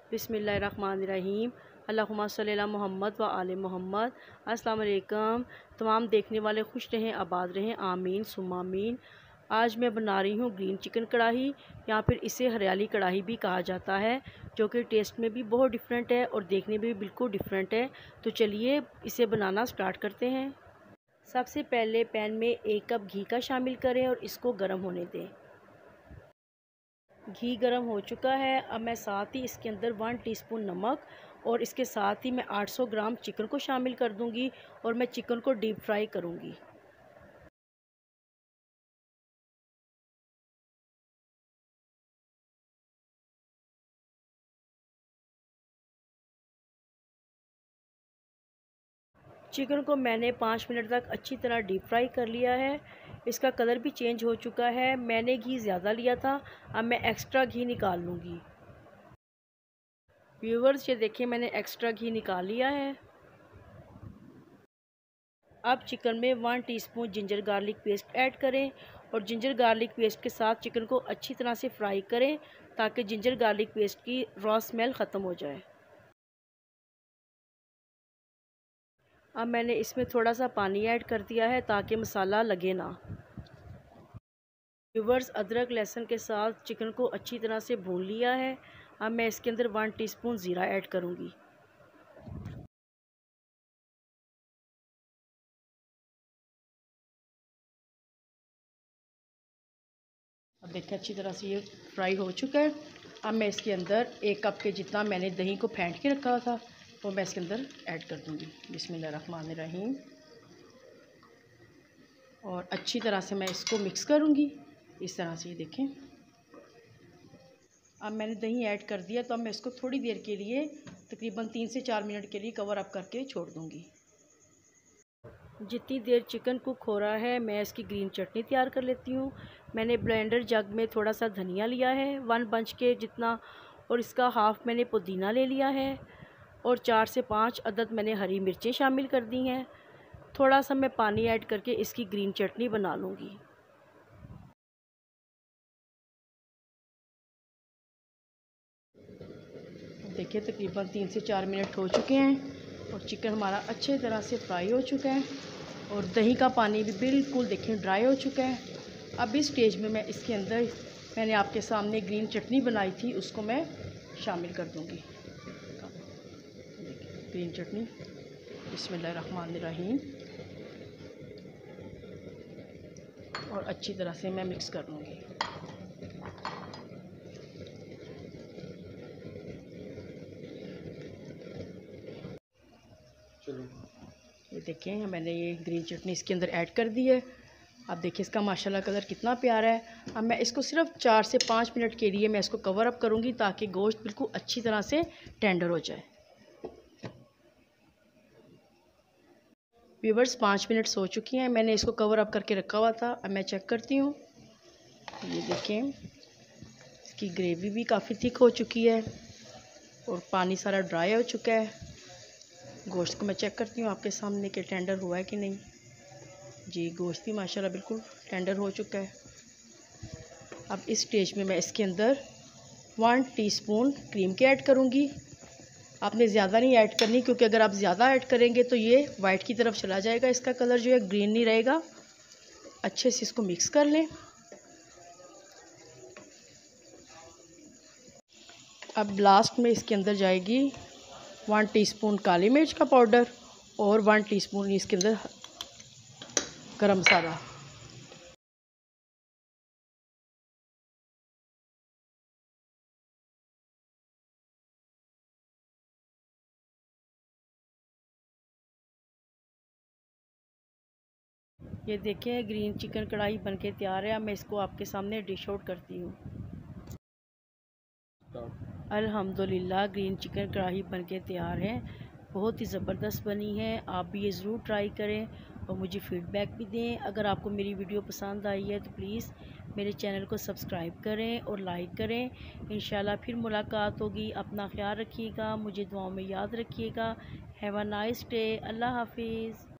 बिस्मिल्लाहिर्रहमानिर्रहीम। अल्लाहुम्मा सल्ली अला मुहम्मद व आले मोहम्मद। अस्सलाम वालेकुम। तमाम देखने वाले खुश रहें, आबाद रहें, आमीन सुम्मा आमीन। आज मैं बना रही हूँ ग्रीन चिकन कढ़ाई, या फिर इसे हरियाली कढ़ाई भी कहा जाता है, जो कि टेस्ट में भी बहुत डिफरेंट है और देखने में भी बिल्कुल डिफरेंट है। तो चलिए इसे बनाना स्टार्ट करते हैं। सबसे पहले पैन में 1 कप घी का शामिल करें और इसको गर्म होने दें। घी गर्म हो चुका है। अब मैं साथ ही इसके अंदर 1 टीस्पून नमक और इसके साथ ही मैं 800 ग्राम चिकन को शामिल कर दूंगी और मैं चिकन को डीप फ्राई करूंगी। चिकन को मैंने 5 मिनट तक अच्छी तरह डीप फ्राई कर लिया है। इसका कलर भी चेंज हो चुका है। मैंने घी ज़्यादा लिया था, अब मैं एक्स्ट्रा घी निकाल लूँगी। व्यूवर्स, ये देखिए मैंने एक्स्ट्रा घी निकाल लिया है। अब चिकन में 1 teaspoon ginger garlic paste add करें और जिंजर गार्लिक पेस्ट के साथ चिकन को अच्छी तरह से फ्राई करें ताकि जिंजर गार्लिक पेस्ट की रॉ स्मेल ख़त्म हो जाए। अब मैंने इसमें थोड़ा सा पानी ऐड कर दिया है ताकि मसाला लगे ना। व्यूवर्स, अदरक लहसुन के साथ चिकन को अच्छी तरह से भून लिया है। अब मैं इसके अंदर 1 टीस्पून ज़ीरा ऐड करूँगी। अब देखिए अच्छी तरह से ये फ्राई हो चुका है। अब मैं इसके अंदर 1 कप के जितना मैंने दही को फेंट के रखा था वो मैं इसके अंदर ऐड कर दूँगी। बिस्मिल्लाहिर्रहमानिर्रहीम। और अच्छी तरह से मैं इसको मिक्स करूँगी इस तरह से। ये देखें अब मैंने दही ऐड कर दिया, तो अब मैं इसको थोड़ी देर के लिए तकरीबन 3 से 4 मिनट के लिए कवर अप करके छोड़ दूँगी। जितनी देर चिकन कुक हो रहा है मैं इसकी ग्रीन चटनी तैयार कर लेती हूँ। मैंने ब्लेंडर जग में थोड़ा सा धनिया लिया है 1 बंच के जितना, और इसका हाफ़ मैंने पुदीना ले लिया है और 4 से 5 अदद मैंने हरी मिर्चें शामिल कर दी हैं। थोड़ा सा मैं पानी ऐड करके इसकी ग्रीन चटनी बना लूँगी। देखिए तकरीबन 3 से 4 मिनट हो चुके हैं और चिकन हमारा अच्छे तरह से फ्राई हो चुका है और दही का पानी भी बिल्कुल देखें ड्राई हो चुका है। अब इस स्टेज में मैं इसके अंदर मैंने आपके सामने ग्रीन चटनी बनाई थी उसको मैं शामिल कर दूंगी। ग्रीन चटनी, बिस्मिल्लाहिर्रहमानिर्रहीम। और अच्छी तरह से मैं मिक्स कर लूँगी। ये देखें मैंने ये ग्रीन चटनी इसके अंदर ऐड कर दी है। अब देखिए इसका माशाल्लाह कलर कितना प्यारा है। अब मैं इसको सिर्फ 4 से 5 मिनट के लिए मैं इसको कवर अप करूँगी ताकि गोश्त बिल्कुल अच्छी तरह से टेंडर हो जाए। व्यूवर्स, 5 मिनट हो चुकी हैं, मैंने इसको कवर अप करके रखा हुआ था। अब मैं चेक करती हूँ। ये देखें इसकी ग्रेवी भी काफ़ी थिक हो चुकी है और पानी सारा ड्राई हो चुका है। गोश्त को मैं चेक करती हूँ आपके सामने कि टेंडर हुआ है कि नहीं। जी, गोश्त भी माशाल्लाह बिल्कुल टेंडर हो चुका है। अब इस स्टेज में मैं इसके अंदर 1 टीस्पून क्रीम के ऐड करूँगी। आपने ज़्यादा नहीं ऐड करनी, क्योंकि अगर आप ज़्यादा ऐड करेंगे तो ये वाइट की तरफ चला जाएगा, इसका कलर जो है ग्रीन नहीं रहेगा। अच्छे से इसको मिक्स कर लें। अब लास्ट में इसके अंदर जाएगी 1 टीस्पून काली मिर्च का पाउडर और 1 टीस्पून इसके अंदर गरम मसाला। ये देखें ग्रीन चिकन कढ़ाई बनके तैयार है। अब मैं इसको आपके सामने डिश आउट करती हूँ। अल्हम्दुलिल्लाह ग्रीन चिकन कढ़ाई बनके तैयार है। बहुत ही ज़बरदस्त बनी है। आप भी ये ज़रूर ट्राई करें और मुझे फ़ीडबैक भी दें। अगर आपको मेरी वीडियो पसंद आई है तो प्लीज़ मेरे चैनल को सब्सक्राइब करें और लाइक करें। इंशाल्लाह फिर मुलाकात होगी। अपना ख्याल रखिएगा, मुझे दुआओं में याद रखिएगा। Have a nice day. अल्लाह हाफिज़।